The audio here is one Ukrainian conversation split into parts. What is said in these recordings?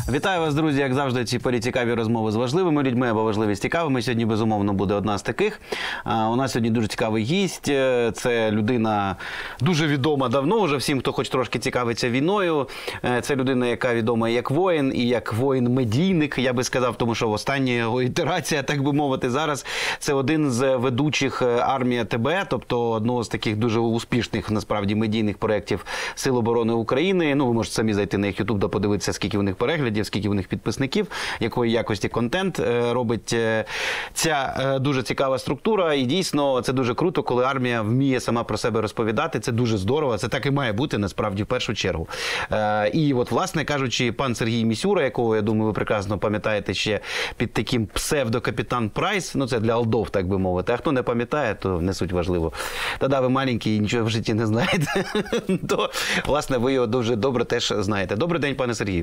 Вітаю вас, друзі, як завжди, ці порі цікаві розмови з важливими людьми або важливі з цікавими. Сьогодні, безумовно, буде одна з таких. У нас сьогодні дуже цікавий гість. Це людина дуже відома давно, вже всім, хто хоч трошки цікавиться війною. Це людина, яка відома як воїн, і як воїн-медійник, я би сказав, тому що остання його ітерація, так би мовити, зараз це один з ведучих «Армія ТБ», тобто одного з таких дуже успішних, насправді, медійних проєктів Сил оборони України. Ну, ви можете самі зайти на їх YouTube та подивитися, скільки у них переглядів, скільки у них підписників, якої якості контент робить ця дуже цікава структура. І дійсно, це дуже круто, коли армія вміє сама про себе розповідати. Це дуже здорово. Це так і має бути, насправді, в першу чергу. І от, власне кажучи, пан Сергій Місюра, якого, я думаю, ви прекрасно пам'ятаєте ще під таким псевдо-капітан Прайс, ну це для олдов, так би мовити. А хто не пам'ятає, то не суть важливо. Та-да, ви маленький і нічого в житті не знаєте, то, власне, ви його дуже добре теж знаєте. Добрий день, пане Сергію.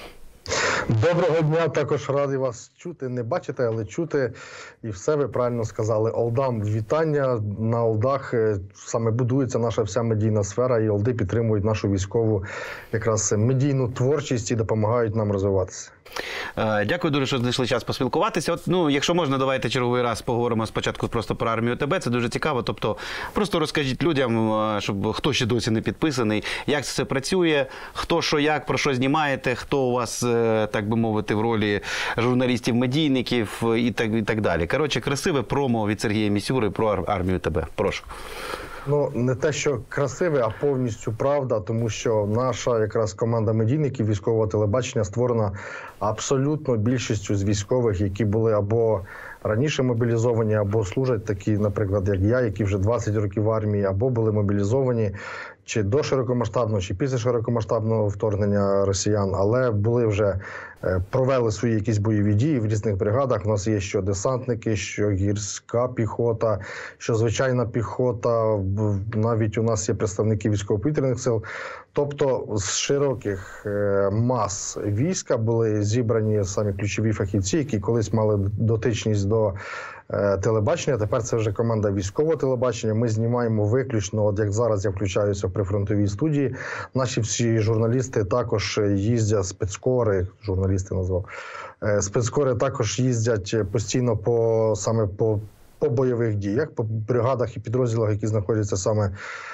Доброго дня, також радий вас чути, не бачити, але чути. І все ви правильно сказали. Олдам вітання. На Олдах саме будується наша вся медійна сфера, і Олди підтримують нашу військову якраз медійну творчість і допомагають нам розвиватися. Дякую дуже, що знайшли час поспілкуватися. От, ну, якщо можна, давайте черговий раз поговоримо спочатку просто про армію ТБ. Це дуже цікаво. Тобто, просто розкажіть людям, щоб хто ще досі не підписаний, як це все працює, хто що як, про що знімаєте, хто у вас, так би мовити, в ролі журналістів-медійників і так далі. Коротше, красиве промо від Сергія Місюри про армію ТБ. Прошу. Ну, не те, що красиве, а повністю правда, тому що наша якраз команда медійників військового телебачення створена абсолютно більшістю з військових, які були або раніше мобілізовані, або служать такі, наприклад, як я, які вже 20 років в армії, або були мобілізовані чи до широкомасштабного, чи після широкомасштабного вторгнення росіян, але були вже, провели свої якісь бойові дії в різних бригадах. У нас є що десантники, що гірська піхота, що звичайна піхота, навіть у нас є представники військово-повітряних сил. Тобто з широких мас війська були зібрані самі ключові фахівці, які колись мали дотичність до телебачення. Тепер це вже команда військового телебачення. Ми знімаємо виключно, от як зараз я включаюся в прифронтовій студії. Наші всі журналісти також їздять, спецкори, журналісти назвав, спецкори також їздять постійно саме по бойових діях, по бригадах і підрозділах, які знаходяться саме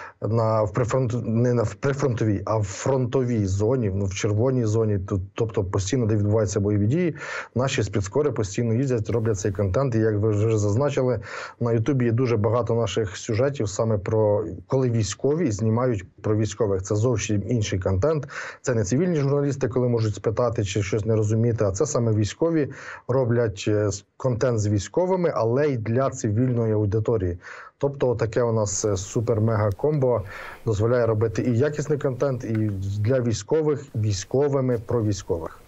не в прифронтовій, а в фронтовій зоні, в червоній зоні, тобто постійно, де відбуваються бойові дії, наші спецкори постійно їздять, роблять цей контент. І як ви вже зазначили, на Ютубі є дуже багато наших сюжетів саме про, коли військові знімають про військових. Це зовсім інший контент. Це не цивільні журналісти, коли можуть спитати чи щось не розуміти, а це саме військові роблять контент з військовими, але й для цивільної аудиторії. Тобто таке у нас супер-мега-комбо дозволяє робити і якісний контент, і для військових, військовими, про військових.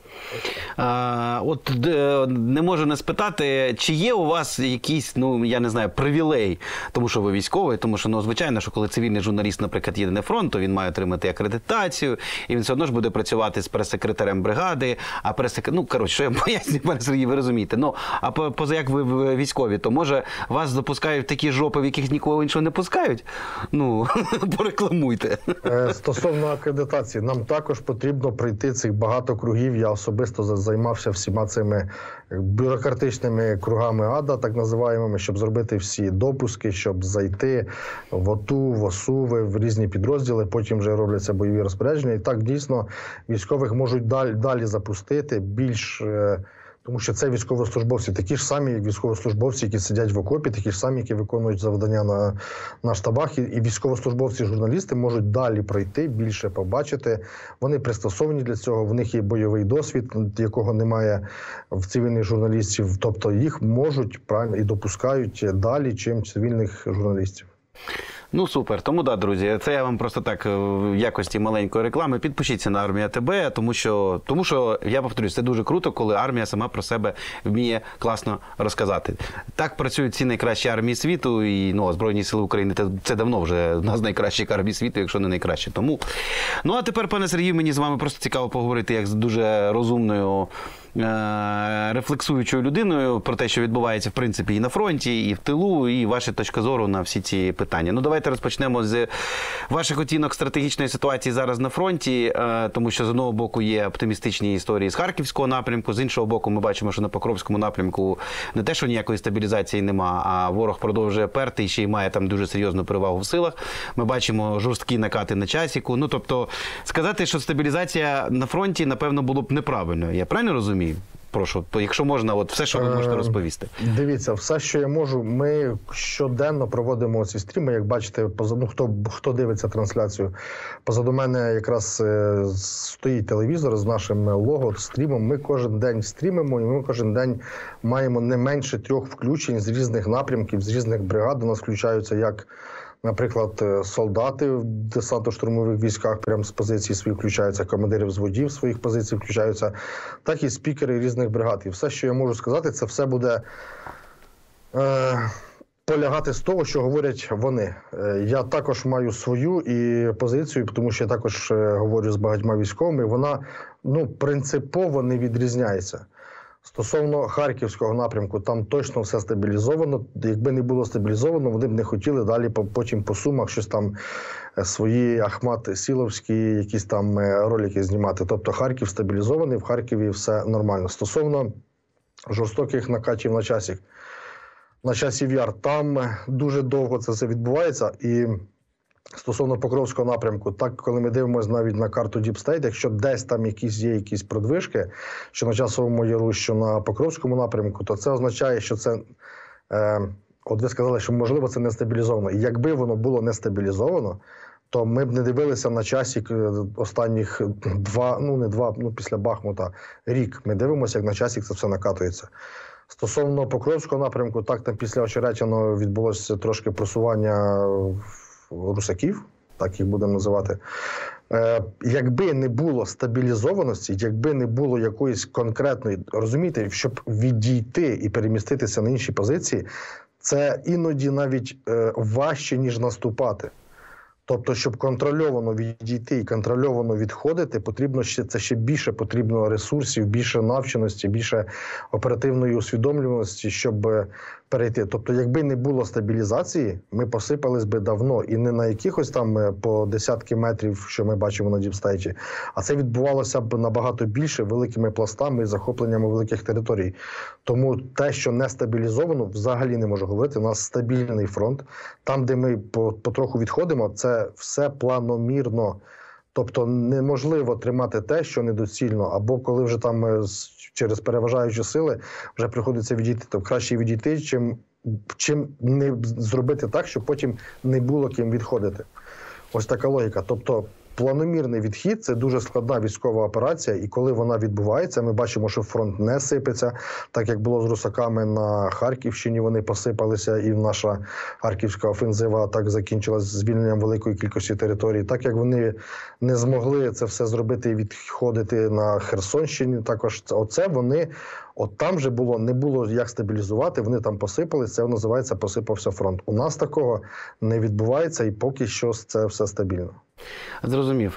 От не можу не спитати, чи є у вас якийсь, ну, я не знаю, привілей, тому що ви військовий, тому що, ну, звичайно, що коли цивільний журналіст, наприклад, їде на фронт, то він має отримати акредитацію, і він все одно ж буде працювати з прес-секретарем бригади, а ну, коротше, що я пояснюю, пане Сергій, ви розумієте. Ну, а поза як ви військові, то, може, вас запускають в такі жопи, в яких нікого іншого не пускають? Ну, порекламуйте. Стосовно акредитації, нам також потрібно пройти цих багато кругів. Я особисто займався всіма цими бюрократичними кругами ада, так називаємо, щоб зробити всі допуски, щоб зайти в ОТУ, в ОСУ, в різні підрозділи, потім вже робляться бойові розпорядження. І так, дійсно, військових можуть далі запустити більш... Тому що це військовослужбовці, такі ж самі, як військовослужбовці, які сидять в окопі, такі ж самі, які виконують завдання на штабах. І військовослужбовці, журналісти можуть далі пройти, більше побачити. Вони пристосовані для цього, в них є бойовий досвід, якого немає в цивільних журналістів. Тобто їх можуть правильно і допускають далі, чим цивільних журналістів. Ну, супер. Тому, да, друзі, це я вам просто так в якості маленької реклами. Підпишіться на «Армія ТБ», тому що, я повторюсь, це дуже круто, коли армія сама про себе вміє класно розказати. Так працюють ці найкращі армії світу, і, ну, Збройні Сили України – це давно вже одна з найкращих армій світу, якщо не найкраще. Тому. Ну, а тепер, пане Сергію, мені з вами просто цікаво поговорити, як з дуже розумною рефлексуючою людиною про те, що відбувається, в принципі, і на фронті, і в тилу, і ваша точка зору на всі ці питання. Ну, давайте розпочнемо з ваших оцінок стратегічної ситуації зараз на фронті, тому що з одного боку є оптимістичні історії з Харківського напрямку, з іншого боку ми бачимо, що на Покровському напрямку не те, що ніякої стабілізації нема, а ворог продовжує перти і ще й має там дуже серйозну перевагу в силах. Ми бачимо жорсткі накати на часіку. Ну, тобто, сказати, що стабілізація на фронті, напевно, було б неправильно. Я правильно розумію? Прошу, якщо можна, от все, що ви можете розповісти. Дивіться, все, що я можу, ми щоденно проводимо ці стріми, як бачите, хто дивиться трансляцію. Позаду мене якраз стоїть телевізор з нашим лого, стрімом. Ми кожен день стрімимо, і ми кожен день маємо не менше 3 включень з різних напрямків, з різних бригад. У нас включаються як, наприклад, солдати в десантно-штурмових військах прямо з позиції своїх включаються, командири взводів своїх позицій включаються, так і спікери різних бригад. І все, що я можу сказати, це все буде полягати з того, що говорять вони. Я також маю свою і позицію, тому що я також говорю з багатьма військовими, вона принципово не відрізняється. Стосовно Харківського напрямку, там точно все стабілізовано. Якби не було стабілізовано, вони б не хотіли далі потім по Сумах щось там свої Ахмат-Сіловські якісь там ролики знімати. Тобто Харків стабілізований, в Харкові все нормально. Стосовно жорстоких накатів на часів Яр, там дуже довго це все відбувається. І стосовно Покровського напрямку, так, коли ми дивимося навіть на карту Deep State, якщо десь там є якісь продвижки, що на Часовому Яру, що на Покровському напрямку, то це означає, що це, от ви сказали, що можливо це не стабілізовано. І якби воно було не стабілізовано, то ми б не дивилися на часік останніх після Бахмута, рік. Ми дивимося, як на часік це все накатується. Стосовно Покровського напрямку, так, там після Очеретяного відбулося трошки просування русаків, так їх будемо називати. Якби не було стабілізованості, якби не було якоїсь конкретної, розумієте, щоб відійти і переміститися на інші позиції, це іноді навіть важче, ніж наступати. Тобто, щоб контрольовано відійти і контрольовано відходити, потрібно ще більше потрібно ресурсів, більше навченості, більше оперативної усвідомлюваності, щоб перейти. Тобто, якби не було стабілізації, ми посипались би давно. І не на якихось там по десятки метрів, що ми бачимо на діпстейті, а це відбувалося б набагато більше, великими пластами і захопленнями великих територій. Тому те, що не стабілізовано, взагалі не можу говорити. У нас стабільний фронт. Там, де ми потроху відходимо, це все планомірно. Тобто неможливо тримати те, що недоцільно. Або коли вже там через переважаючі сили вже приходиться відійти, то краще відійти, чим не зробити так, щоб потім не було ким відходити. Ось така логіка. Тобто планомірний відхід – це дуже складна військова операція, і коли вона відбувається, ми бачимо, що фронт не сипеться, так як було з русаками на Харківщині, вони посипалися, і наша харківська офензива так закінчилась звільненням великої кількості територій. Так як вони не змогли це все зробити і відходити на Херсонщині, також от там вже не було як стабілізувати, вони там посипались, це називається посипався фронт. У нас такого не відбувається, і поки що це все стабільно. Зрозумів.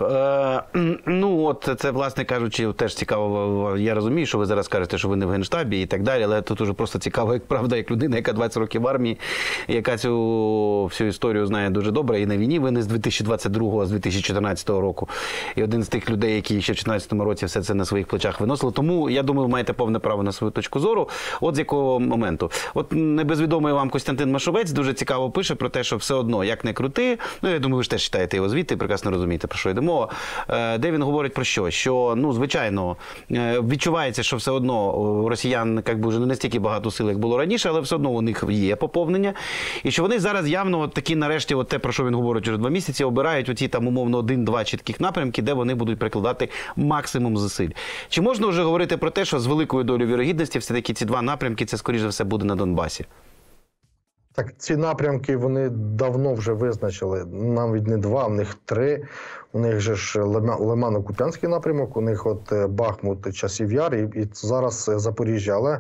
Це, власне кажучи, теж цікаво. Я розумію, що ви зараз кажете, що ви не в Генштабі і так далі, але тут уже просто цікаво, як правда, як людина, яка 20 років в армії, яка цю всю історію знає дуже добре, і на війні ви не з 2022-го, а з 2014 року. І один з тих людей, які ще в 2014 році все це на своїх плечах виносили. Тому, я думаю, ви маєте повне право на свою точку зору. От з якого моменту. От небезвідомий вам Костянтин Машовець дуже цікаво пише про те, що все одно, як не крути, я думаю, ви ж теж читаєте його звіти, прекрасно розумієте, про що йде мова. Де він говорить про що? Що, звичайно, відчувається, що все одно у росіян вже не настільки багато сил, як було раніше, але все одно у них є поповнення. І що вони зараз явно такі, нарешті, те, про що він говорить вже 2 місяці, обирають оці там умовно 1-2 чітких напрямки, де вони будуть прикладати максимум зусиль. Чи можна вже говорити про те, що з великою долею вірогідності все-таки ці 2 напрямки, це, скоріш за все, буде на Донбасі? Так, ці напрямки вони давно вже визначили, навіть не 2, у них 3. У них же ж Лимано-Куп'янський напрямок, у них Бахмут, Часів Яр і зараз Запоріжжя. Але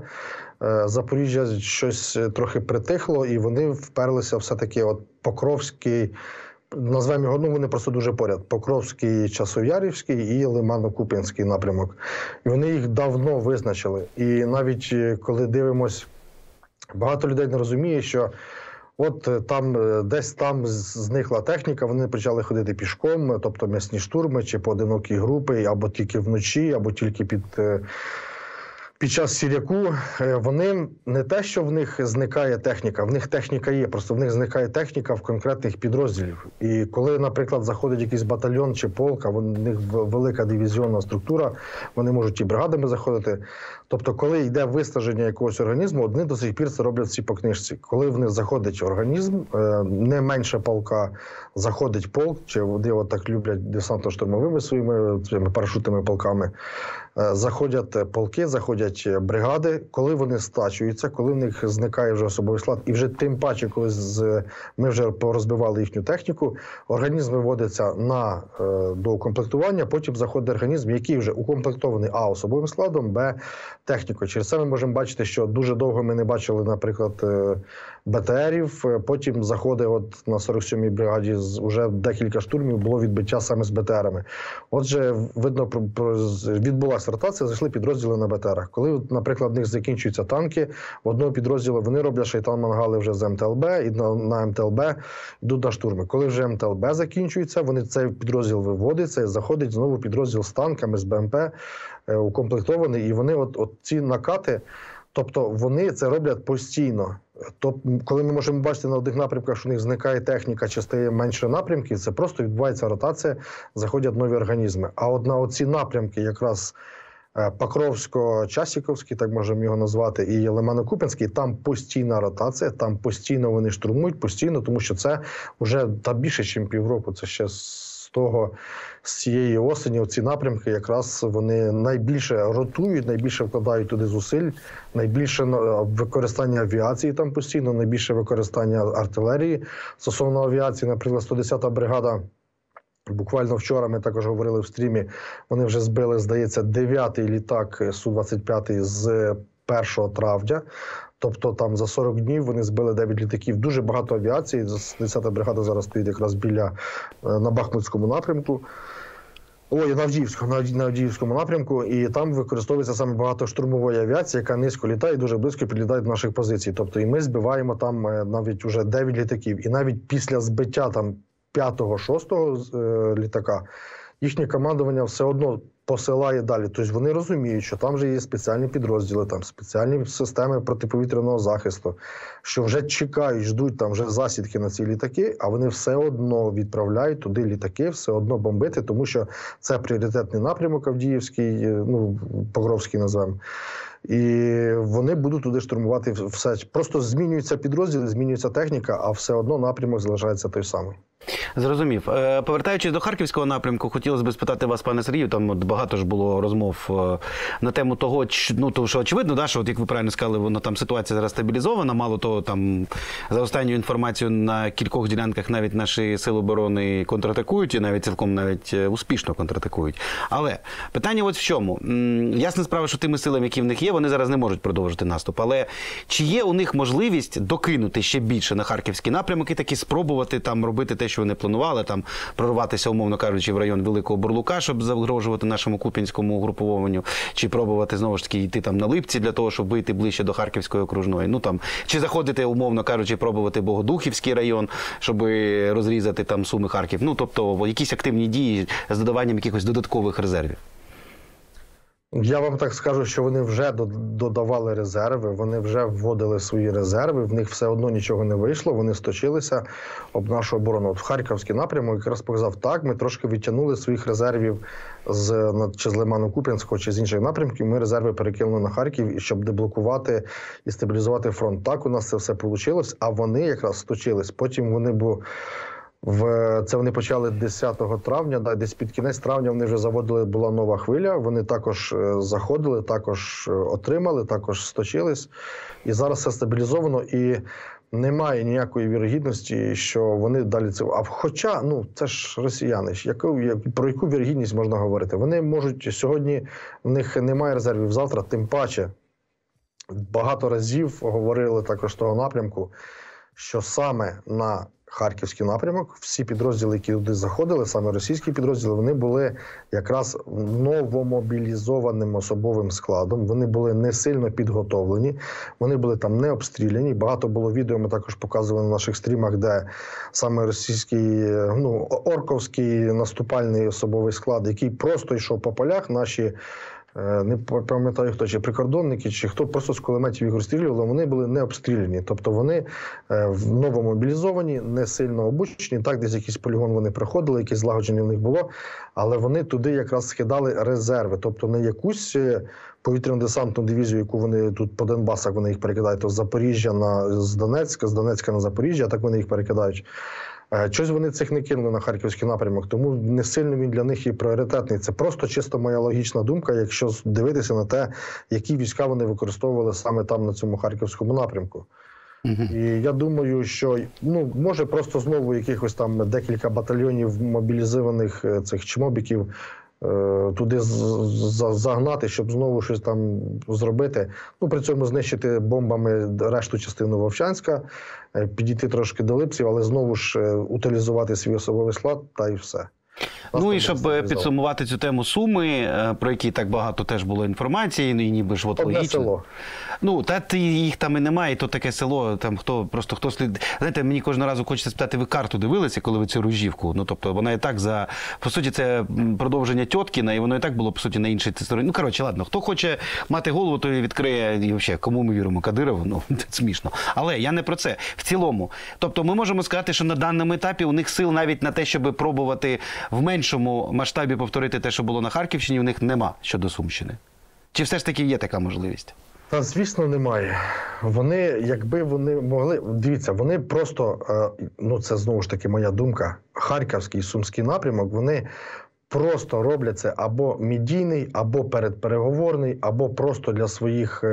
Запоріжжя щось трохи притихло, і вони вперлися все-таки Покровський, назвемо його, вони просто дуже поряд. Покровський, Часов'ярівський і Лимано-Куп'янський напрямок. І вони їх давно визначили. І навіть коли дивимось, багато людей не розуміє, що от там, десь там зникла техніка, вони почали ходити пішком, тобто м'ясні штурми чи поодинокі групи, або тільки вночі, або тільки під час сіряку. Вони не те, що в них зникає техніка, в них техніка є, просто в них зникає техніка в конкретних підрозділів. І коли, наприклад, заходить якийсь батальйон чи полк, а в них велика дивізіонна структура, вони можуть і бригадами заходити. Тобто, коли йде виснаження якогось організму, вони до сих пір це роблять всі по книжці. Коли в них заходить організм, не менше полка заходить полк, чи вони от так люблять десантно-штурмовими своїми парашутними полками, заходять полки, заходять бригади, коли вони стачуються, коли в них зникає вже особовий склад, і вже тим паче, коли ми вже порозбивали їхню техніку, організм виводиться на доукомплектування, потім заходить організм, який вже укомплектований А особовим складом, Б технікою. Через це ми можемо бачити, що дуже довго ми не бачили, наприклад, БТРів, потім заходить от на 47-й бригаді вже декілька штурмів, було відбиття саме з БТРами. Отже, видно, відбулася ротація, зайшли підрозділи на БТРах. Коли, наприклад, в них закінчуються танки, в одного підрозділу вони роблять шайтан-мангали вже з МТЛБ, і на МТЛБ йдуть на штурми. Коли вже МТЛБ закінчується, вони цей підрозділ виводиться і заходить знову підрозділ з танками, з БМП, укомплектований, і вони от ці накати, тобто вони це роблять постійно. Тобто, коли ми можемо бачити на одних напрямках, що у них зникає техніка, чи стає менше напрямків, це просто відбувається ротація, заходять нові організми. А от на оці напрямки, якраз Покровсько-Часіковський, так можемо його назвати, і Лимано-Куп'янський, там постійна ротація, там постійно вони штурмують, постійно, тому що це вже більше, ніж півроку, це ще з цієї осені оці напрямки якраз вони найбільше ротують, найбільше вкладають туди зусиль, найбільше використання авіації там постійно, найбільше використання артилерії. Стосовно авіації, наприклад, 110-та бригада, буквально вчора ми також говорили в стрімі, вони вже збили, здається, 9-й літак Су-25 з 1 травня. Тобто там за 40 днів вони збили 9 літаків. Дуже багато авіації. 10-та бригада зараз стоїть якраз на Бахмутському напрямку. На Авдіївському напрямку. І там використовується саме багато штурмової авіації, яка низько літає і дуже близько підлітає до наших позицій. Тобто і ми збиваємо там навіть вже 9 літаків. І навіть після збиття там 5-6 літака їхнє командування все одно посилає далі. Тобто вони розуміють, що там вже є спеціальні підрозділи, там спеціальні системи протиповітряного захисту, що вже чекають, ждуть там вже засідки на ці літаки, а вони все одно відправляють туди літаки, все одно бомбити, тому що це пріоритетний напрямок Авдіївський, Покровський назвемо. І вони будуть туди штурмувати все. Просто змінюються підрозділи, змінюється техніка, а все одно напрямок залишається той самий. Зрозумів. Повертаючись до Харківського напрямку, хотілося б спитати вас, пане Сергію, там багато ж було розмов на тему того, тому що очевидно, да, що, от, як ви правильно сказали, там ситуація зараз стабілізована, мало того, там за останню інформацію на кількох ділянках навіть наші сили оборони контратакують, і навіть цілком успішно контратакують. Але питання от в чому? Ясна справа, що тими силами, які в них є, вони зараз не можуть продовжити наступ. Але чи є у них можливість докинути ще більше на Харківський напрямок і таки спробувати там робити те, що вони планували, там прорватися, умовно кажучи, в район Великого Бурлука, щоб загрожувати нашому куп'янському угрупованню, чи пробувати, знову ж таки, йти там на Липці для того, щоб вийти ближче до Харківської окружної. Чи заходити, умовно кажучи, пробувати Богодухівський район, щоб розрізати там Суми-Харків. Тобто, якісь активні дії з додаванням якихось додаткових резервів. Я вам так скажу, що вони вже додавали резерви, вони вже вводили свої резерви, в них все одно нічого не вийшло, вони сточилися об нашу оборону. От в Харківський напрямок якраз показав, так, ми трошки відтягнули своїх резервів чи з Лимано-Куп'янського, чи з інших напрямків, ми резерви перекинули на Харків, щоб деблокувати і стабілізувати фронт. Так, у нас це все вийшло, а вони якраз сточились. Потім вони це вони почали 10 травня, десь під кінець травня вони вже заводили, була нова хвиля, вони також заходили, також отримали, також сточились. І зараз все стабілізовано, і немає ніякої вірогідності, що вони далі це... Хоча, це ж росіяни, про яку вірогідність можна говорити? Вони можуть, сьогодні в них немає резервів, завтра тим паче. Багато разів говорили також того напрямку, що саме на Харківський напрямок. Всі підрозділи, які туди заходили, саме російські підрозділи, вони були якраз новомобілізованим особовим складом. Вони були не сильно підготовлені, вони були там не обстріляні. Багато було відео, ми також показували на наших стрімах, де саме російський, орковський наступальний особовий склад, який просто йшов по полях, наші не пам'ятаю хто, чи прикордонники, чи хто просто з кулеметів їх розстрілювали, вони були не обстріляні. Тобто вони новомобілізовані, не сильно обучені, так десь якийсь полігон вони проходили, якесь злагодження в них було, але вони туди якраз скидали резерви, тобто не якусь повітряно-десантну дивізію, яку вони тут по Донбасах вони їх перекидають, то з Запоріжжя з Донецька на Запоріжжя, а так вони їх перекидають. Щось вони цих не кинули на Харківський напрямок, тому не сильно він для них і пріоритетний. Це просто чисто моя логічна думка, якщо дивитися на те, які війська вони використовували саме там, на цьому Харківському напрямку. І я думаю, що може просто знову якихось там декілька батальйонів мобілізованих цих чмобіків туди загнати, щоб знову щось там зробити. При цьому знищити бомбами решту частину Вовчанська, підійти трошки до Липців, але знову ж утилізувати свій особовий склад, та і все. І щоб підсумувати цю тему Суми, про які так багато теж було інформації, і ніби ж от логічно. Село. Їх там і немає, і то таке село, там хто слід... Знаєте, мені кожного разу хочеться спитати, ви карту дивилися, коли ви цю Ружівку? Тобто вона і так по суті, це продовження Тьоткіна, і воно і так було, по суті, на іншій стороні. Ладно, хто хоче мати голову, той відкриє, і взагалі, кому ми віримо, Кадирову? Це смішно. Але я не про це. В цілому. Тобто ми можемо сказати, що на даному етапі у них сил навіть на те, щоб пробувати в меншому масштабі повторити те, що було на Харківщині, у них нема щодо Сумщини. Чи все ж таки є така можливість? Та, звісно, немає. Вони, якби вони могли... Дивіться, вони просто, це знову ж таки моя думка, Харківський і Сумський напрямок, вони просто роблять це або медійний, або передпереговорний, або просто для своїх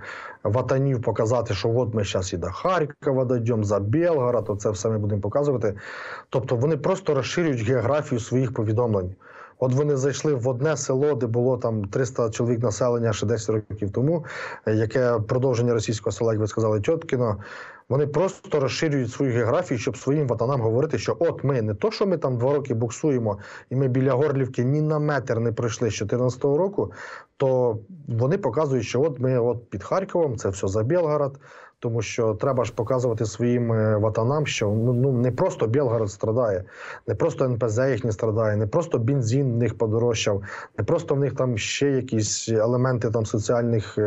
ватанів показати, що от ми зараз і до Харкова дійдемо, за Белгород, то це все ми будемо показувати. Тобто вони просто розширюють географію своїх повідомлень. От вони зайшли в одне село, де було там 300 чоловік населення ще 10 років тому, яке продовження російського села, як ви сказали, Тьоткіно. Вони просто розширюють свою географію, щоб своїм ватанам говорити, що от ми не то, що ми там 2 роки буксуємо, і ми біля Горлівки ні на метр не пройшли з 2014 року, то вони показують, що от ми під Харковом, це все за Белгород, тому що треба ж показувати своїм ватанам, що не просто Белгород страдає, не просто НПЗ їхні страдає, не просто бензин в них подорожчав, не просто в них там ще якісь елементи там соціальних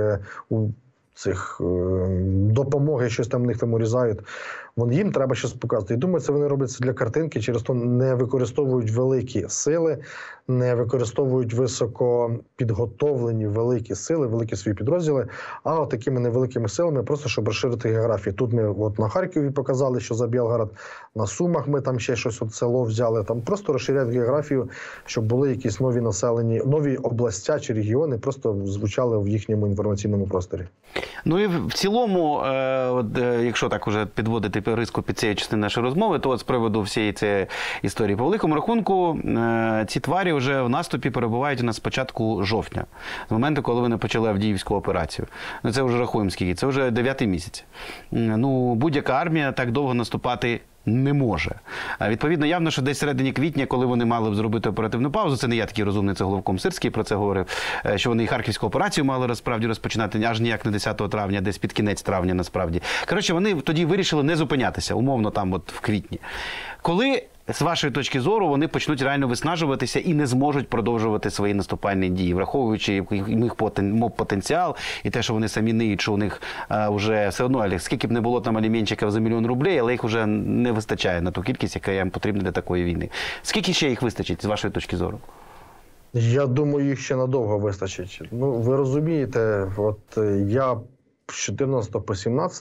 цих допомоги, щось там в них там урізають. Їм треба щось показувати. І думаю, це вони роблять це для картинки, через то не використовують великі сили, не використовують високо підготовлені великі сили, великі свої підрозділи, а такими невеликими силами просто, щоб розширити географію. Тут ми на Харкові показали, що за Белгород, на Сумах ми там ще щось село взяли, там просто розширяють географію, щоб були якісь нові населені, нові областя чи регіони просто звучали в їхньому інформаційному просторі. І в цілому, якщо так уже підводити риску під цією частиною нашої розмови, то з приводу всієї цієї історії. По великому рахунку, ці тварі вже в наступі перебувають у нас з початку жовтня, з моменту, коли вони почали Авдіївську операцію. Це вже рахуємо скільки, це вже 9-й місяць. Будь-яка армія так довго наступати не може. Відповідно, явно, що десь всередині квітня, коли вони мали б зробити оперативну паузу, це не я такий розумний, це головком Сирський про це говорив, що вони і Харківську операцію мали насправді розпочинати аж ніяк не 10 травня, десь під кінець травня насправді. Коротше, вони тоді вирішили не зупинятися, умовно там в квітні. Коли, з вашої точки зору, вони почнуть реально виснажуватися і не зможуть продовжувати свої наступальні дії, враховуючи їх потенціал і те, що вони самі ниють, що у них вже все одно, скільки б не було там аліменчиків за 1 000 000 рублей, але їх вже не вистачає на ту кількість, яка їм потрібна для такої війни. Скільки ще їх вистачить, з вашої точки зору? Я думаю, їх ще надовго вистачить. Ви розумієте, я з 14 по 17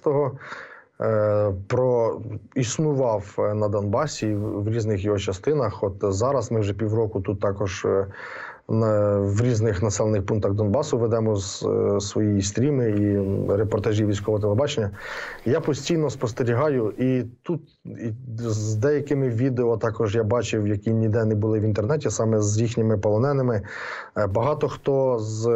існував на Донбасі в різних його частинах. Зараз ми вже півроку тут також в різних населених пунктах Донбасу ведемо свої стріми і репортажі військового телебачення. Я постійно спостерігаю, і тут з деякими відео також я бачив, які ніде не були в інтернеті, саме з їхніми полоненими. Багато хто з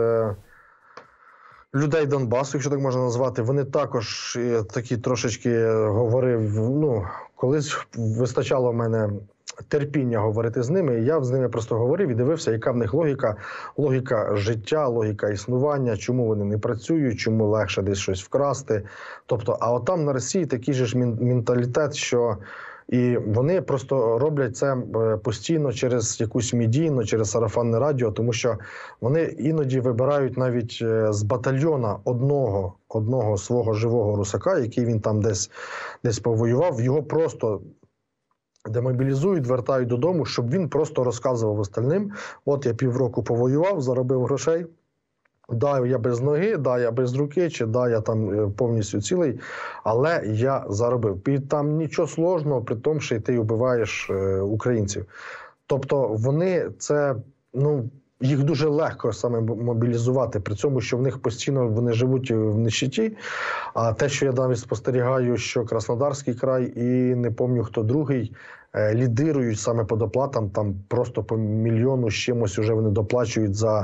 людей Донбасу, якщо так можна назвати, вони також такі трошечки говорив, колись вистачало в мене терпіння говорити з ними, і я з ними просто говорив і дивився, яка в них логіка життя, логіка існування, чому вони не працюють, чому легше десь щось вкрасти. Тобто, а от там на Росії такий же ж менталітет, що і вони просто роблять це постійно через якусь медійну, через сарафанне радіо, тому що вони іноді вибирають навіть з батальйона одного свого живого русака, який він там десь повоював, його просто демобілізують, вертають додому, щоб він просто розказував остальним: от я півроку повоював, заробив грошей, да, я без ноги, да, я без руки, чи да, я там повністю цілий, але я заробив. І там нічого сложного, при тому, що ти вбиваєш українців. Тобто вони це, їх дуже легко саме мобілізувати, при цьому, що в них постійно вони живуть в нищеті. А те, що я навіть спостерігаю, що Краснодарський край і не пам'ятаю хто другий, лідирують саме по доплатам, там просто по мільйону з чимось вже вони доплачують за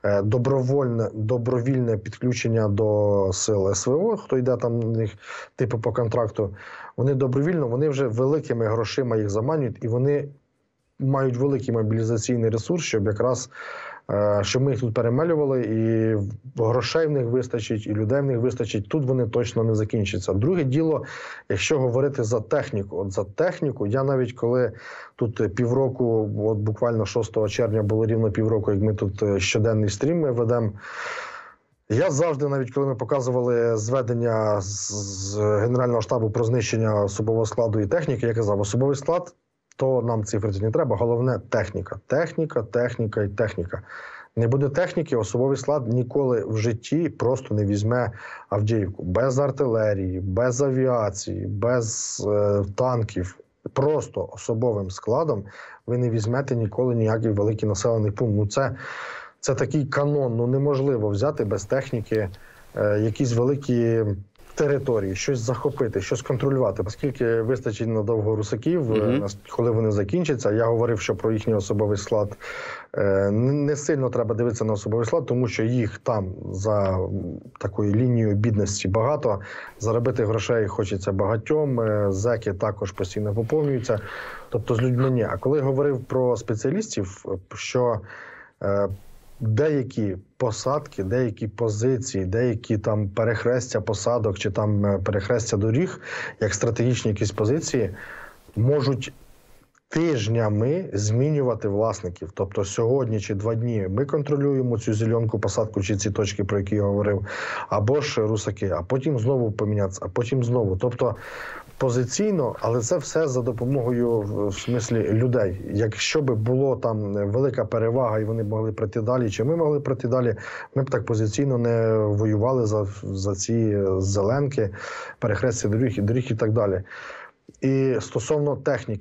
добровільне підключення до сил СВО, хто йде там у них типу по контракту. Вони добровільно, вони вже великими грошима їх заманюють, і вони мають великий мобілізаційний ресурс, щоб якраз щоб ми їх тут перемелювали, і грошей в них вистачить, і людей в них вистачить. Тут вони точно не закінчаться. Друге діло, якщо говорити за техніку. От за техніку, я навіть коли тут півроку, от буквально 6 червня було рівно півроку, як ми тут щоденний стрім ми ведемо, я завжди, навіть коли ми показували зведення з Генерального штабу про знищення особового складу і техніки, я казав, особовий склад, то нам цифри не треба, головне – техніка. Техніка і техніка. Не буде техніки, особовий склад ніколи в житті просто не візьме Авдіївку. Без артилерії, без авіації, без танків. Просто особовим складом ви не візьмете ніколи ніякий великий населений пункт. Це такий канон, неможливо взяти без техніки якісь великі території, щось захопити, щось контролювати. Оскільки вистачить надовго русаків, коли вони закінчаться. Я говорив, що про їхній особовий склад не сильно треба дивитися на особовий склад, тому що їх там за такою лінією бідності багато. Заробити грошей хочеться багатьом, зеки також постійно поповнюються. Тобто з людьми ні. А коли говорив про спеціалістів, що деякі посадки, деякі позиції, деякі там перехрестя посадок чи там перехрестя доріг, як стратегічні якісь позиції, можуть тижнями змінювати власників. Тобто сьогодні чи 2 дні ми контролюємо цю зеленку посадку чи ці точки, про які я говорив, або ж русаки, а потім знову помінятися, а потім знову. Тобто позиційно, але це все за допомогою, в смислі, людей. Якщо б було там велика перевага і вони могли пройти далі, чи ми могли пройти далі, ми б так позиційно не воювали за ці зеленки, перехрестя доріг і так далі. І стосовно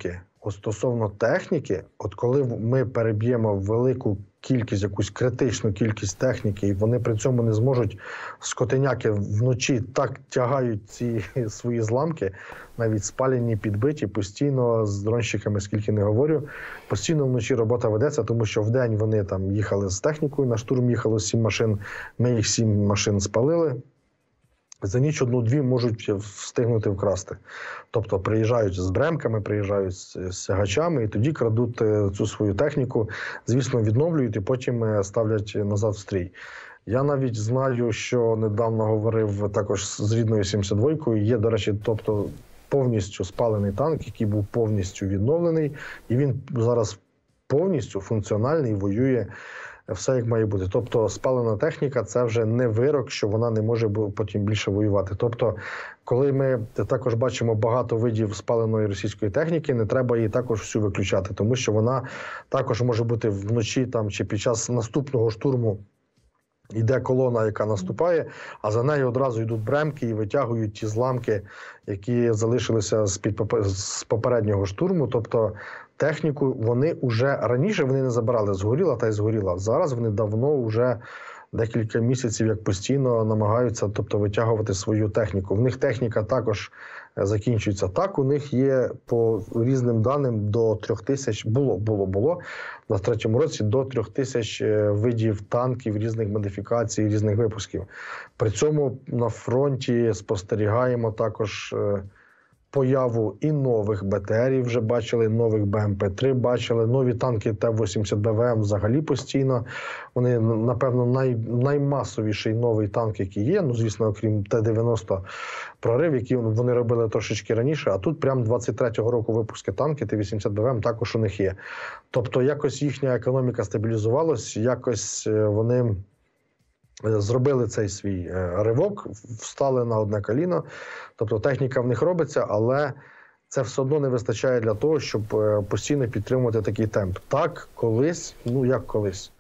техніки, от коли ми переб'ємо велику кількість, якусь критичну кількість техніки, і вони при цьому не зможуть, скотиняки вночі так тягають ці свої зламки, навіть спалені, підбиті, постійно з дронщиками, скільки не говорю, постійно вночі робота ведеться, тому що вдень вони там їхали з технікою, на штурм їхало 7 машин, ми їх 7 машин спалили. За ніч 1-2 можуть встигнути вкрасти. Тобто приїжджають з бремками, приїжджають з сягачами і тоді крадуть цю свою техніку, звісно, відновлюють і потім ставлять назад в стрій. Я навіть знаю, що недавно говорив також з рідною 72-кою, є, до речі, тобто повністю спалений танк, який був повністю відновлений, і він зараз повністю функціональний, воює все як має бути. Тобто спалена техніка – це вже не вирок, що вона не може потім більше воювати. Тобто, коли ми також бачимо багато видів спаленої російської техніки, не треба її також всю виключати, тому що вона також може бути вночі там, чи під час наступного штурму. Йде колона, яка наступає, а за нею одразу йдуть бремки і витягують ті зламки, які залишилися з попереднього штурму. Тобто техніку вони вже раніше вони не забирали, згоріла та й згоріла. Зараз вони давно вже декілька місяців як постійно намагаються, тобто, витягувати свою техніку. В них техніка також закінчується. Так, у них є по різним даним до 3000, було на 23-му році до 3000 видів танків, різних модифікацій, різних випусків. При цьому на фронті спостерігаємо також появу і нових БТРів вже бачили, нових БМП-3 бачили, нові танки Т-80 БВМ взагалі постійно. Вони, напевно, наймасовіший новий танк, який є, ну, звісно, окрім Т-90 прорив, який вони робили трошечки раніше, а тут прям 23-го року випуски танки Т-80 БВМ також у них є. Тобто якось їхня економіка стабілізувалась, якось вони зробили цей свій ривок, встали на одне коліно. Тобто техніка в них робиться, але це все одно не вистачає для того, щоб постійно підтримувати такий темп. Так, колись, ну як колись.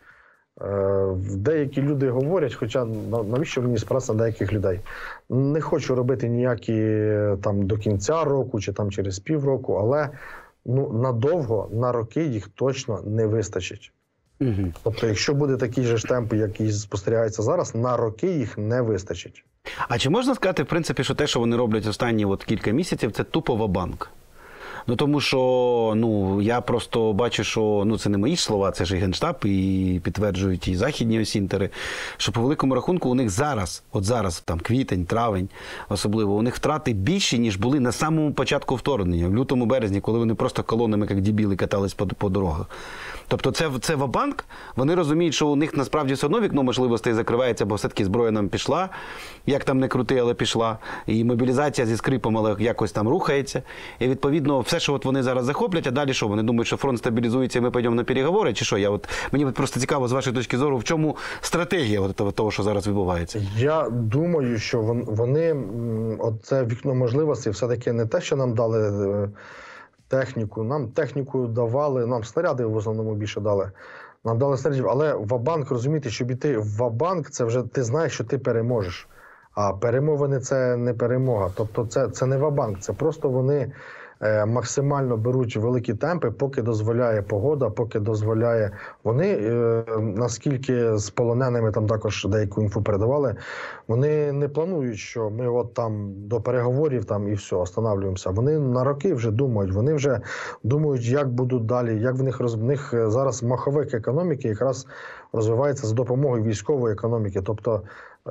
Деякі люди говорять, хоча навіщо мені спиратися на деяких людей? Не хочу робити ніякі там до кінця року чи там через півроку, але ну, надовго, на роки їх точно не вистачить. Тобто, якщо буде такий же ж темп, який спостерігається зараз, на роки їх не вистачить. А чи можна сказати, в принципі, що те, що вони роблять останні кілька місяців, це тупо ва-банк? Ну, тому що, ну, я просто бачу, що, ну, це не мої слова, це ж і Генштаб, і підтверджують і західні осінтери, що по великому рахунку у них зараз, от зараз, там, квітень, травень, особливо, у них втрати більші, ніж були на самому початку вторгнення, в лютому-березні, коли вони просто колонами, як дебіли, катались по дорогах. Тобто це ва-банк, вони розуміють, що у них насправді все одно вікно можливостей закривається, бо все-таки зброя нам пішла, як там не крути, але пішла, і мобілізація зі скрипом, але якось там рухається, і відповідно все, що от вони зараз захоплять, а далі що? Вони думають, що фронт стабілізується і ми підемо на переговори, чи що? Мені просто цікаво, з вашої точки зору, в чому стратегія того, що зараз відбувається? Я думаю, що вони, це вікно можливостей, все-таки не те, що нам дали техніку, нам техніку давали, нам снаряди в основному більше дали. Нам дали снарядів, але ва-банк, розумієте, щоб іти в ва-банк, це вже ти знаєш, що ти переможеш. А перемовини – це не перемога. Тобто це не ва-банк, це просто вони максимально беруть великі темпи, поки дозволяє погода, поки дозволяє. Вони, наскільки з полоненими там також деяку інфу передавали, вони не планують, що ми от там до переговорів там і все, останавливаємося. Вони на роки вже думають, вони вже думають, як будуть далі, як в них зараз маховик економіки якраз розвивається за допомогою військової економіки. Тобто,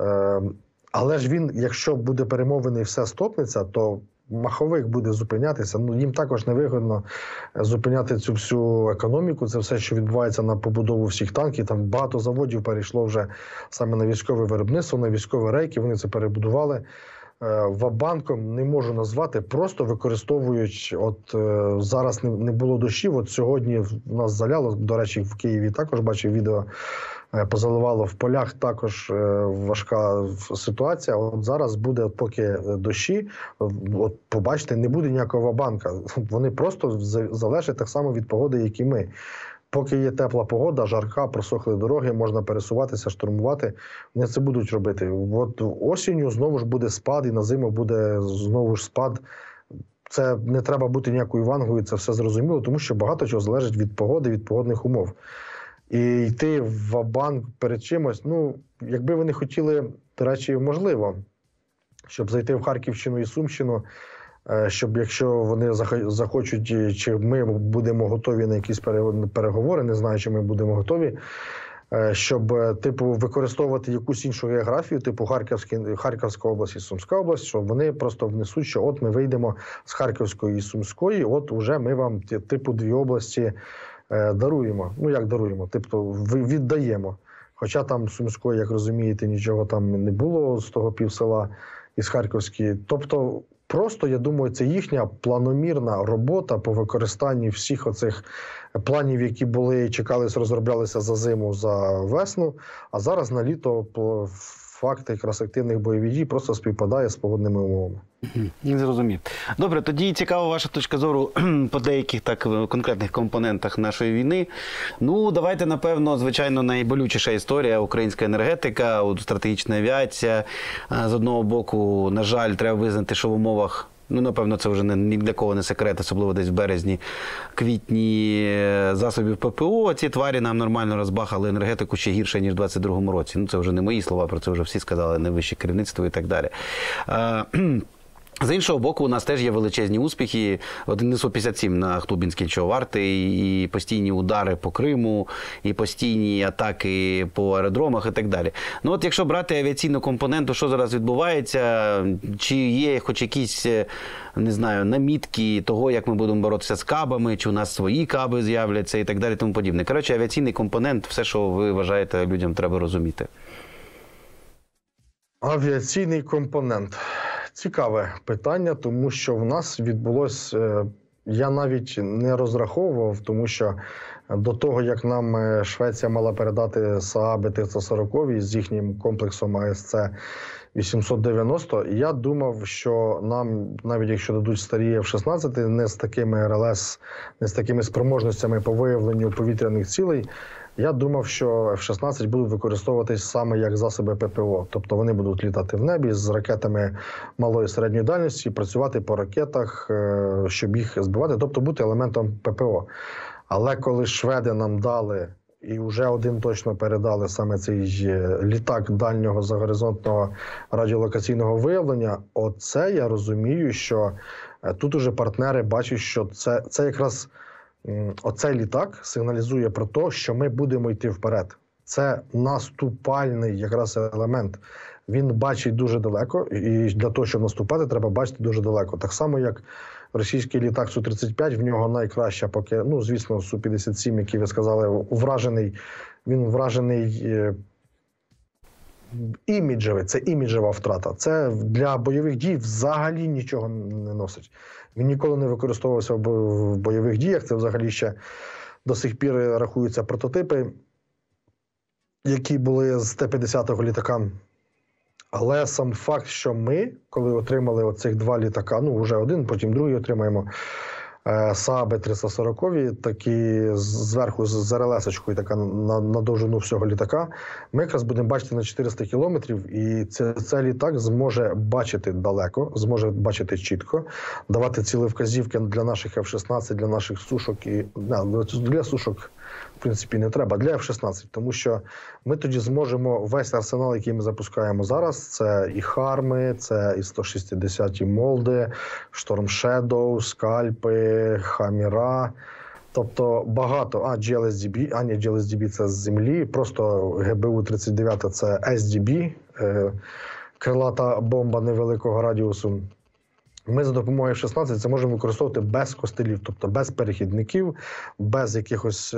але ж він, якщо буде перемовини і все стопнеться, то маховик буде зупинятися. Ну, їм також невигідно зупиняти цю всю економіку. Це все, що відбувається на побудову всіх танків. Там багато заводів перейшло вже саме на військове виробництво, на військові рейки. Вони це перебудували. Ва-банком не можу назвати, просто використовують, от зараз не було дощів, от сьогодні в нас заляло, до речі, в Києві також бачив відео, позаливало в полях, також важка ситуація. От зараз буде, поки дощі, от побачите, не буде ніякого ва-банка. Вони просто залежать так само від погоди, як і ми. Поки є тепла погода, жарка, просохли дороги, можна пересуватися, штурмувати, вони це будуть робити. От осінню знову ж буде спад, і на зиму буде знову ж спад. Це не треба бути ніякою вангою, це все зрозуміло, тому що багато чого залежить від погоди, від погодних умов. І йти в ва-банк перед чимось, ну, якби вони хотіли, до речі, можливо, щоб зайти в Харківщину і Сумщину, щоб якщо вони захочуть, чи ми будемо готові на якісь переговори, не знаю, чи ми будемо готові, щоб, типу, використовувати якусь іншу географію, типу Харківська область і Сумська область, щоб вони просто внесуть, що от ми вийдемо з Харківської і Сумської, от уже ми вам, типу, дві області даруємо. Ну, як даруємо? Тобто віддаємо. Хоча там Сумської, як розумієте, нічого там не було з того півсела із Харківської. Тобто просто, я думаю, це їхня планомірна робота по використанню всіх оцих планів, які були, чекались, розроблялися за зиму, за весну, а зараз на літо по факти якраз активних бойових дій просто співпадає з погодними умовами. Не зрозумів. Добре, тоді цікава ваша точка зору по деяких так конкретних компонентах нашої війни. Ну, давайте, напевно, звичайно, найболючіша історія – українська енергетика, стратегічна авіація. З одного боку, на жаль, треба визнати, що в умовах, ну, напевно, це вже ні для кого не секрет, особливо десь в березні, квітні засобів ППО. Ці тварі нам нормально розбахали енергетику ще гірше, ніж в 2022 році. Ну, це вже не мої слова, про це вже всі сказали, найвище керівництво і так далі. З іншого боку, у нас теж є величезні успіхи. Один Су-57 на Ахтубінській, що вартий, і постійні удари по Криму, і постійні атаки по аеродромах і так далі. Ну от якщо брати авіаційну компоненту, що зараз відбувається, чи є хоч якісь, не знаю, намітки того, як ми будемо боротися з кабами, чи у нас свої каби з'являться і так далі, тому подібне. Коротше, авіаційний компонент, все, що ви вважаєте, людям треба розуміти. Авіаційний компонент. Цікаве питання, тому що в нас відбулось, я навіть не розраховував, тому що до того, як нам Швеція мала передати Сааби 340 з їхнім комплексом АСЦ-890, я думав, що нам, навіть якщо дадуть старі F-16, не з такими РЛС, не з такими спроможностями по виявленню повітряних цілей, я думав, що F-16 будуть використовуватись саме як засоби ППО. Тобто вони будуть літати в небі з ракетами малої і середньої дальності, працювати по ракетах, щоб їх збивати, тобто бути елементом ППО. Але коли шведи нам дали, і вже один точно передали саме цей літак дальнього загоризонтного радіолокаційного виявлення, оце я розумію, що тут уже партнери бачать, що це якраз оцей літак сигналізує про те, що ми будемо йти вперед. Це наступальний якраз елемент. Він бачить дуже далеко, і для того, щоб наступати, треба бачити дуже далеко. Так само, як російський літак Су-35, в нього найкраща поки, ну, звісно, Су-57, який ви сказали, вражений, він вражений іміджевий, це іміджева втрата. Це для бойових дій взагалі нічого не носить. Він ніколи не використовувався в бойових діях, це взагалі ще до сих пір рахуються прототипи, які були з Т-50 літака. Але сам факт, що ми, коли отримали оцих два літака, ну вже один, потім другий отримаємо, Сааби 340, такі зверху з РЛС-очкою, така на довжину всього літака, ми якраз будемо бачити на 400 кілометрів, і цей літак зможе бачити далеко, зможе бачити чітко, давати цілевказівки для наших F-16, для наших сушок, і для сушок, в принципі, не треба, для F-16, тому що ми тоді зможемо весь арсенал, який ми запускаємо зараз, це і Харми, це і 160 Молди, Шторм Шедоу, Скальпи, Хаміра, тобто багато, GLSDB це з землі, просто ГБУ-39 це SDB, крилата бомба невеликого радіусу. Ми за допомогою F-16 це можемо використовувати без костилів, тобто без перехідників, без якихось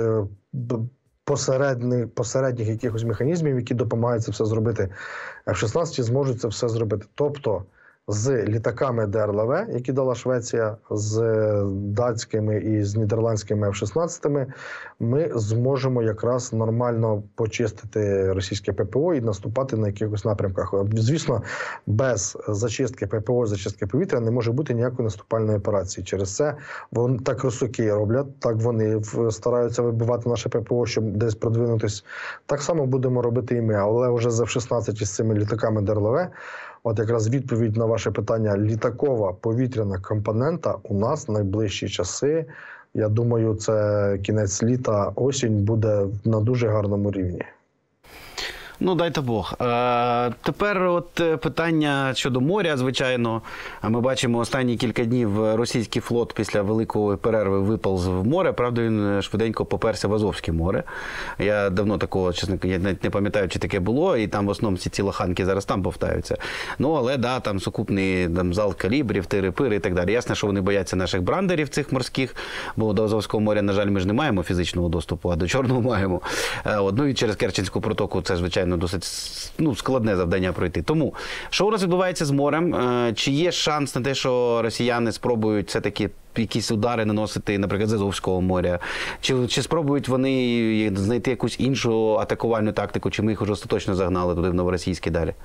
посередніх якихось механізмів, які допомагають це все зробити. F-16 зможуть це все зробити. Тобто з літаками ДРЛВ, які дала Швеція, з датськими і з нідерландськими F-16, ми зможемо якраз нормально почистити російське ППО і наступати на якихось напрямках. Звісно, без зачистки ППО, зачистки повітря не може бути ніякої наступальної операції. Через це вони так русаки роблять, так вони стараються вибивати наше ППО, щоб десь продвинутись. Так само будемо робити і ми, але вже з F-16 із цими літаками ДРЛВ, от якраз відповідь на ваше питання, літакова повітряна компонента у нас в найближчі часи, я думаю, це кінець літа, осінь буде на дуже гарному рівні. Ну, дайте Бог. Тепер от питання щодо моря, звичайно. Ми бачимо останні кілька днів російський флот після великої перерви виповз в море. Правда, він швиденько поперся в Азовське море. Я давно такого, чесно, я навіть не пам'ятаю, чи таке було. І там в основному всі ці лоханки зараз там повтаються. Ну, але да, там сукупний залп калібрів, тири-пири і так далі. Ясно, що вони бояться наших брандерів цих морських, бо до Азовського моря, на жаль, ми ж не маємо фізичного доступу, а до Чорного маємо. Ну і через Керченську протоку це, звичайно, досить складне завдання пройти. Тому, що у нас відбувається з морем? Чи є шанс на те, що росіяни спробують все-таки якісь удари наносити, наприклад, з Азовського моря? Чи спробують вони знайти якусь іншу атакувальну тактику, чи ми їх уже остаточно загнали туди в новоросійське далі?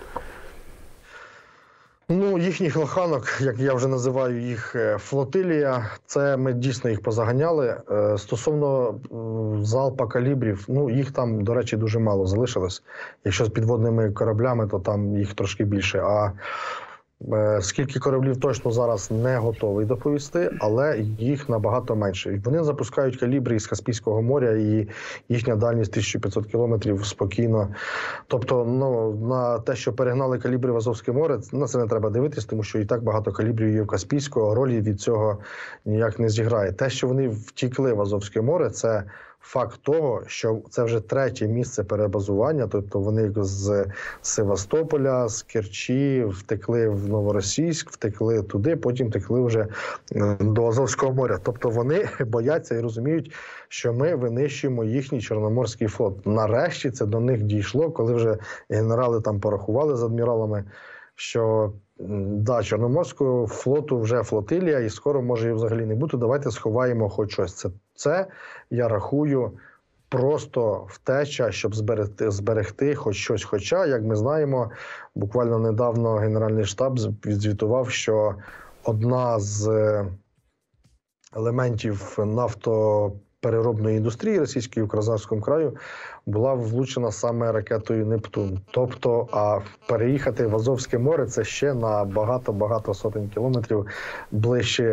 Ну, їхніх лоханок, як я вже називаю їх, флотилія, це ми дійсно їх позаганяли. Стосовно залпа калібрів, ну, їх там, до речі, дуже мало залишилось. Якщо з підводними кораблями, то там їх трошки більше. А Скільки кораблів точно зараз не готовий доповісти, але їх набагато менше. Вони запускають калібри із Каспійського моря, і їхня дальність 1500 кілометрів спокійно. Тобто, на те, що перегнали калібри в Азовське море, на це не треба дивитись, тому що і так багато калібрів є в Каспійського, ролі від цього ніяк не зіграє. Те, що вони втікли в Азовське море, це факт того, що це вже третє місце перебазування, тобто вони з Севастополя, з Керчі втекли в Новоросійськ, втекли туди, потім втекли вже до Азовського моря. Тобто вони бояться і розуміють, що ми винищуємо їхній Чорноморський флот. Нарешті це до них дійшло, коли вже генерали там порахували з адміралами, що да, Чорноморського флоту вже флотилія, і скоро може її взагалі не бути. Давайте сховаємо хоч щось. Це я рахую, просто втеча, щоб зберегти хоч щось. Хоча, як ми знаємо, буквально недавно Генеральний штаб відзвітував, що одна з елементів нафтопереробної індустрії російської в Краснодарському краю була влучена саме ракетою «Нептун». Тобто, переїхати в Азовське море – це ще на багато-багато сотень кілометрів ближче.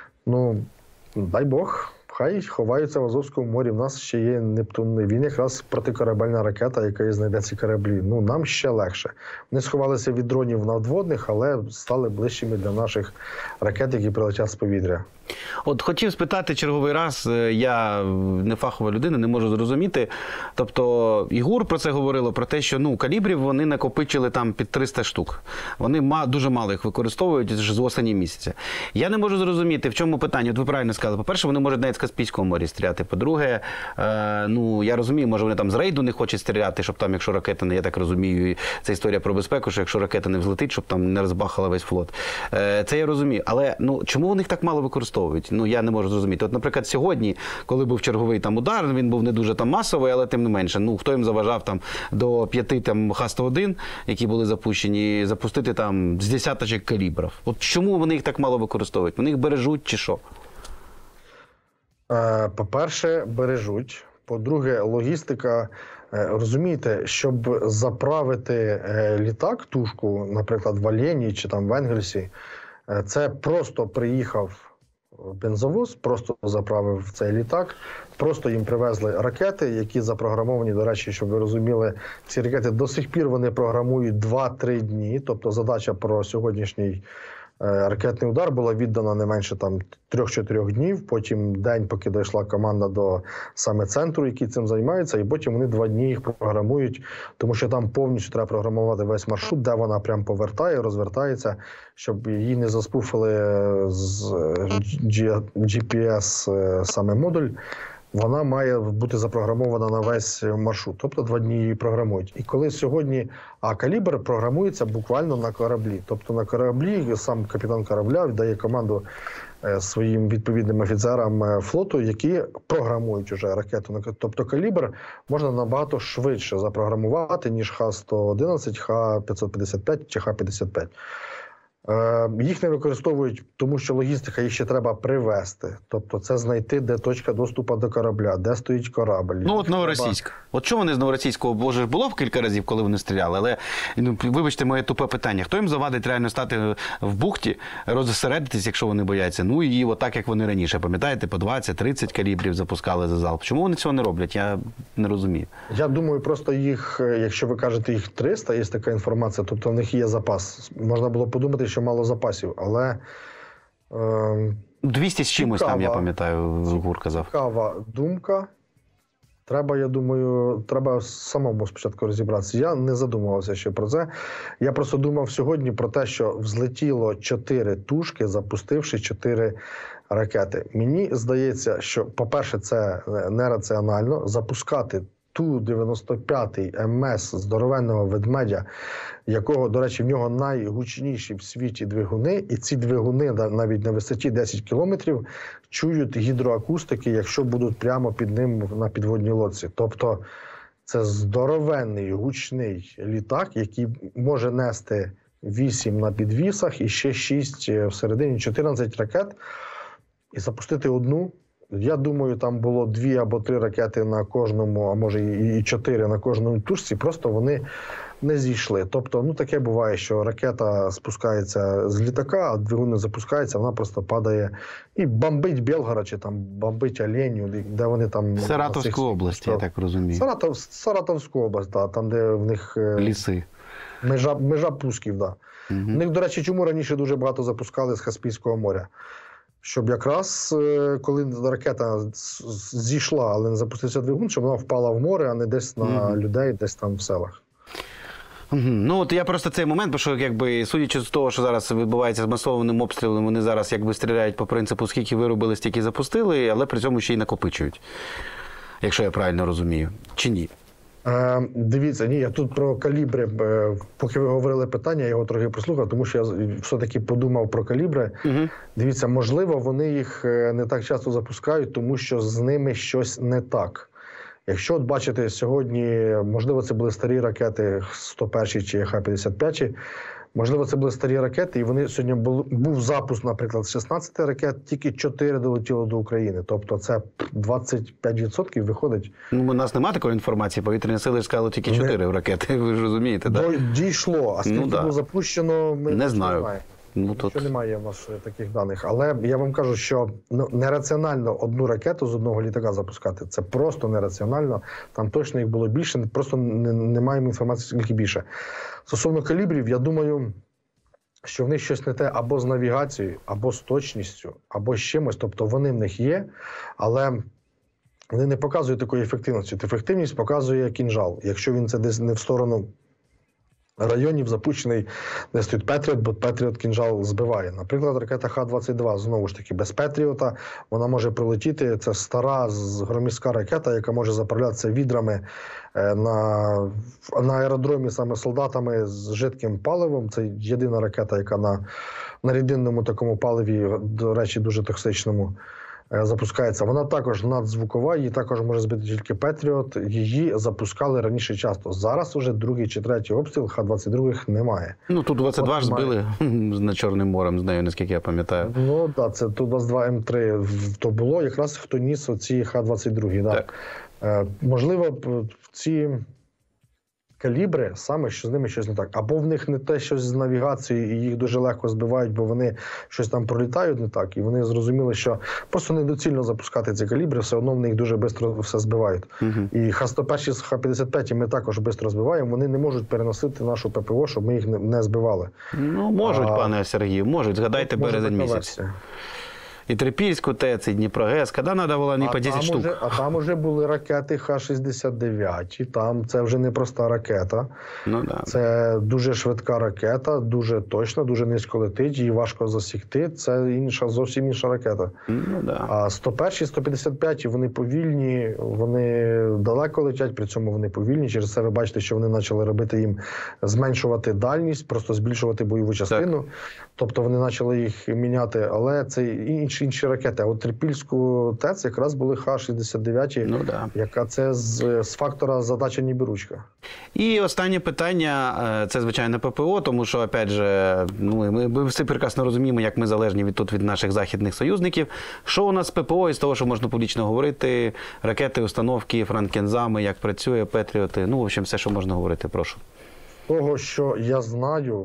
Дай Бог, хай ховаються в Азовському морі. В нас ще є «Нептун». Він якраз протикорабельна ракета, яка знайде ці кораблі. Нам ще легше. Вони сховалися від дронів надводних, але стали ближчими для наших ракет, які прилетять з повітря. От хотів спитати черговий раз, я не фахова людина, не можу зрозуміти. Тобто і ГУР про це говорило, про те, що калібрів вони накопичили там під 300 штук. Вони дуже мало їх використовують з осені місяця. Я не можу зрозуміти, в чому питання. От ви правильно сказали. По-перше, вони можуть навіть з Каспійського моря стріляти. По-друге, я розумію, може вони там з рейду не хочуть стріляти, щоб там, якщо ракета не, я так розумію, це історія про безпеку, що якщо ракета не взлетить, щоб там не розбахала весь флот. Це я розумію. Але чому вони їх так мало використовують? Я не можу зрозуміти. От, наприклад, сьогодні, коли був черговий там удар, він був не дуже там масовий, але тим не менше, хто їм заважав там до 5 там Х-101, які були запущені, запустити там з десяточок калібрів. От чому вони їх так мало використовують? Вони їх бережуть чи що? По-перше, бережуть. По-друге, логістика. Розумієте, щоб заправити літак, тушку, наприклад, в Альєні чи там в Енгельсі, це просто приїхав бензовоз, просто заправив цей літак, просто їм привезли ракети, які запрограмовані, до речі, щоб ви розуміли, ці ракети до сих пір вони програмують 2-3 дні, тобто задача про сьогоднішній ракетний удар була віддана не менше 3-4 днів, потім день, поки дійшла команда до саме центру, який цим займається, і потім вони 2 дні їх програмують, тому що там повністю треба програмувати весь маршрут, де вона прям повертає, розвертається, щоб її не заспуфили з GPS саме модуль. Вона має бути запрограмована на весь маршрут, тобто 2 дні її програмують. І коли сьогодні, калібр програмується буквально на кораблі, тобто на кораблі сам капітан корабля віддає команду своїм відповідним офіцерам флоту, які програмують уже ракету. Тобто калібр можна набагато швидше запрограмувати, ніж Х-111, Х-555 чи Х-55. Їх не використовують, тому що логістика їх ще треба привезти. Тобто це знайти, де точка доступу до корабля, де стоїть корабль. От Новоросійськ. От що вони з Новоросійського, боже, було в кілька разів, коли вони стріляли, але, вибачте, моє тупе питання. Хто їм завадить реально стати в бухті, розсередитись, якщо вони бояться? І отак, як вони раніше, пам'ятаєте, по 20-30 калібрів запускали за залп. Чому вони цього не роблять? Я не розумію. Я думаю, просто їх, якщо ви кажете, їх 300, є така інформація, тобто в них є запас. Можна було подумати, що мало запасів, але 200 з чимось там, я пам'ятаю, ГУР казав. Цікава думка. Я думаю, треба самому спочатку розібратися. Я не задумувався ще про це. Я просто думав сьогодні про те, що взлетіло 4 тушки, запустивши 4 ракети. Мені здається, що, по-перше, це нераціонально запускати Ту-95 МС здоровенного ведмедя, якого, до речі, в нього найгучніші в світі двигуни, і ці двигуни навіть на висоті 10 кілометрів чують гідроакустики, якщо будуть прямо під ним на підводній лодці. Тобто це здоровенний гучний літак, який може нести 8 на підвісах і ще 6 всередині, 14 ракет, і запустити одну. Я думаю, там було 2 або 3 ракети на кожному, а може і 4 на кожному тушці. Просто вони не зійшли. Тобто, таке буває, що ракета спускається з літака, а двигун не запускається, вона просто падає і бомбить Белгород, чи там бомбить Оленю, де вони там... Саратовську область, я так розумію. Саратовську область, да, там, де в них... Ліси. Межа пусків, да. У них, до речі, чому раніше дуже багато запускали з Каспійського моря? Щоб якраз, коли ракета зійшла, але не запустився двигун, щоб вона впала в море, а не десь на людей, десь там в селах. Ну, от я просто цей момент, бо що, якби, судячи з того, що зараз відбувається з масованим обстрілом, вони зараз якби стріляють по принципу, скільки виробили, стільки запустили, але при цьому ще й накопичують. Якщо я правильно розумію. Чи ні? Дивіться, ні, я тут про калібри, поки ви говорили питання, я його трохи прослухав, тому що я все-таки подумав про калібри. Дивіться, можливо, вони їх не так часто запускають, тому що з ними щось не так. Якщо от бачите, сьогодні, можливо, це були старі ракети 101 чи Х-55, можливо, це були старі ракети, і вони сьогодні був запуск, наприклад, з 16 ракет, тільки 4 долетіло до України. Тобто це 25% виходить. Ну, у нас немає такої інформації, повітряні сили ж сказали тільки 4 ракети, ви ж розумієте, так? Дійшло, а скільки було запущено, ми не знаю. Що немає у нас таких даних. Але я вам кажу, що нераціонально одну ракету з одного літака запускати. Це просто нераціонально. Там точно їх було більше, просто не маємо інформації, скільки більше. Стосовно калібрів, я думаю, що в них щось не те або з навігацією, або з точністю, або з чимось. Тобто вони в них є, але вони не показують такої ефективності. Ефективність показує кінжал. Якщо він це десь не в сторону районів запущений, де стоїть Петріот, бо Петріот кінжал збиває. Наприклад, ракета Х-22, знову ж таки, без Петріота, вона може прилетіти, це стара громіська ракета, яка може заправлятися відрами на аеродромі саме солдатами з жидким паливом. Це єдина ракета, яка на рідинному такому паливі, до речі, дуже токсичному, запускається. Вона також надзвукова, її також може збити тільки Петріот. Її запускали раніше часто. Зараз уже другий чи третій обстріл Х-22 немає. Ну, Ту-22 ж збили над Чорним морем, з нею, наскільки я пам'ятаю. Ну, так, це Ту-22 М3 то було, якраз хто ніс оці Х-22. Да. Можливо, ці калібри, саме, що з ними щось не так. Або в них не те щось з навігацією, і їх дуже легко збивають, бо вони щось там пролітають не так. І вони зрозуміли, що просто недоцільно запускати ці калібри, все одно в них дуже швидко все збивають. І Х-101 з Х-55 ми також швидко збиваємо, вони не можуть переносити нашу ППО, щоб ми їх не збивали. Ну, можуть, пане Сергію, можуть. Згадайте березень місяць. І Трипільську ТЕЦ, і Дніпрогес, коли треба було не по 10 штук. А там вже були ракети Х-69, там це вже не проста ракета. Ну, да. Це дуже швидка ракета, дуже точна, дуже низько летить, її важко засікти. Це зовсім інша ракета. Ну, да. А 101, 155, вони повільні, вони далеко летять, при цьому вони повільні. Через це ви бачите, що вони почали робити їм, зменшувати дальність, просто збільшувати бойову частину. Так. Тобто вони почали їх міняти, але це інші ракети. А от Трипільську ТЕЦ якраз були Х-69, ну, да. яка це з фактора задача ніби ручка. І останнє питання, це, звичайно, ППО, тому що, опять же, ми всі прекрасно розуміємо, як ми залежні від наших західних союзників. Що у нас з ППО, із того, що можна публічно говорити, ракети, установки, франкензами, як працює, Петріоти, в общем, все, що можна говорити, прошу. Того, що я знаю,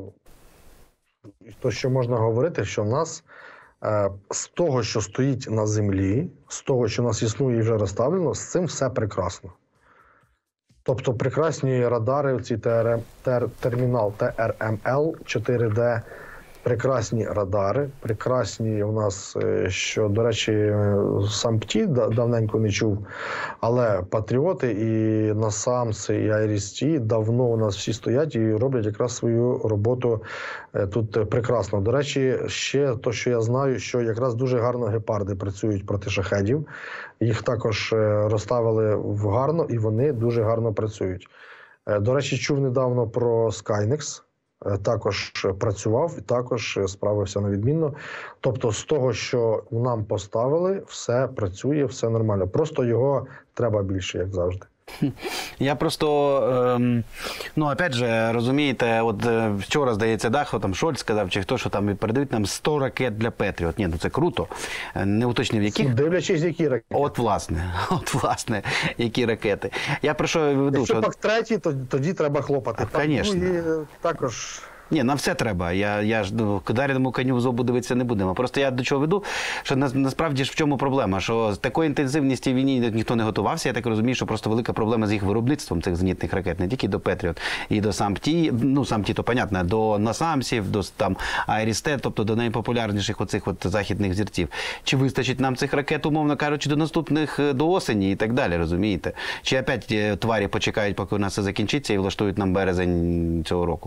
то, що можна говорити, що в нас з того, що стоїть на землі, з того, що у нас існує і вже розставлено, з цим все прекрасно. Тобто прекрасні радари, ці термінал ТРМЛ 4D, прекрасні радари, прекрасні у нас, що, до речі, сам ПТІ давненько не чув, але Патріоти і Насамси, і Айріс-Ті давно у нас всі стоять і роблять якраз свою роботу тут прекрасно. До речі, ще то, що я знаю, що якраз дуже гарно гепарди працюють проти шахедів. Їх також розставили гарно і вони дуже гарно працюють. До речі, чув недавно про Skynex. Також працював і також справився на відмінно. Тобто з того, що нам поставили, все працює, все нормально. Просто його треба більше, як завжди. Я просто, ну, опять же, розумієте, от вчора, здається, Дахо, там Шольц сказав, чи хто, що там передають нам 100 ракет для Петріот. Ні, ну це круто. Не уточнив, яких. Дивлячись, які ракети. От, власне, які ракети. Я про що веду, Якщо що... пак треті, то тоді треба хлопати. А, конечно. Ну, і також... Ні, на все треба. Я ж дареному коню в зобу дивитися не будемо. Просто я до чого веду, що насправді ж в чому проблема, що з такої інтенсивності війні ніхто не готувався. Я так розумію, що просто велика проблема з їх виробництвом цих зенітних ракет, не тільки до Петріот, і до Сампті, ну Сампті, то понятно, до Насамсів, до там Айрісте, тобто до найпопулярніших оцих от західних зірців. Чи вистачить нам цих ракет, умовно кажучи, до наступних, до осені і так далі, розумієте? Чи опять тварі почекають, поки у нас все закінчиться і влаштують нам березень цього року?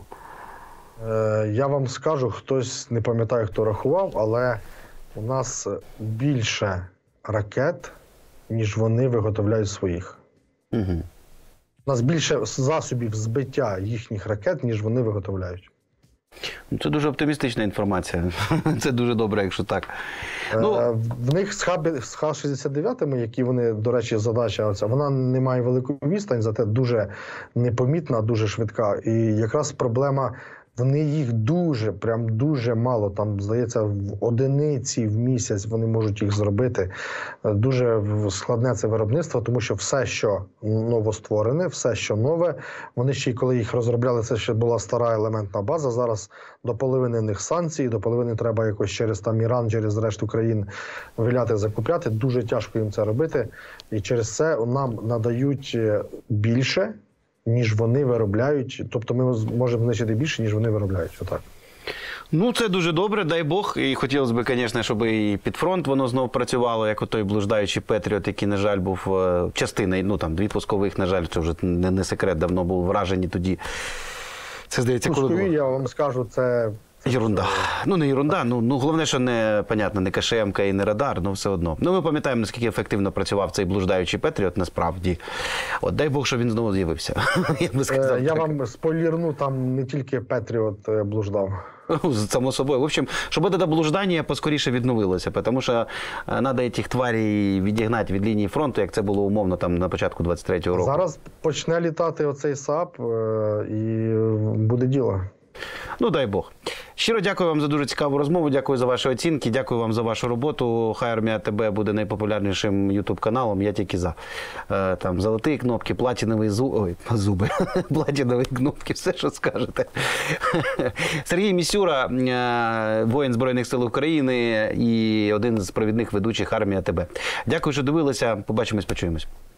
Я вам скажу, хтось, не пам'ятаю, хто рахував, але у нас більше ракет, ніж вони виготовляють своїх. Угу. У нас більше засобів збиття їхніх ракет, ніж вони виготовляють. Це дуже оптимістична інформація. Це дуже добре, якщо так. В них з Х-69, які вони, до речі, задача оця, вона не має велику відстань, зате дуже непомітна, дуже швидка. І якраз проблема, вони їх прям дуже мало, там, здається, в одиниці в місяць вони можуть їх зробити. Дуже складне це виробництво, тому що все, що новостворене, все, що нове, вони ще й коли їх розробляли, це ще була стара елементна база, зараз до половини них санкції, до половини треба якось через там Іран, через решту країн виляти, закупляти, дуже тяжко їм це робити, і через це нам надають більше, ніж вони виробляють. Тобто ми можемо знищити більше, ніж вони виробляють. Отак. Ну, це дуже добре, дай Бог. І хотілося б, звісно, щоб і під фронт воно знову працювало, як отой блуждаючий Петріот, який, на жаль, був частиною, ну там, 2 пускових, на жаль, це вже не секрет, давно був вражені тоді. Це, здається, коли було. Я вам скажу, це... Єрунда. Ну, не єрунда, ну головне, що не, понятно, не КШМ-ка і не радар, ну все одно. Ну, ми пам'ятаємо, наскільки ефективно працював цей блуждаючий Петріот, насправді. От, дай Бог, щоб він знову з'явився. Я би сказав. Я вам спойлерну, там не тільки Петріот блуждав. Само собою. В общем, щоб це блуждання поскоріше відновилося, тому що треба цих тварей відігнати від лінії фронту, як це було умовно там на початку 23-го року. Зараз почне літати оцей САП і буде діло. Ну, дай Бог. Щиро дякую вам за дуже цікаву розмову, дякую за ваші оцінки, дякую вам за вашу роботу. Хай Армія ТБ буде найпопулярнішим ютуб-каналом, я тільки за. Там золоті кнопки, платинові зуби, платинові кнопки, все, що скажете. Сергій Місюра, воїн Збройних сил України і один з провідних ведучих Армія ТБ. Дякую, що дивилися. Побачимось, почуємось.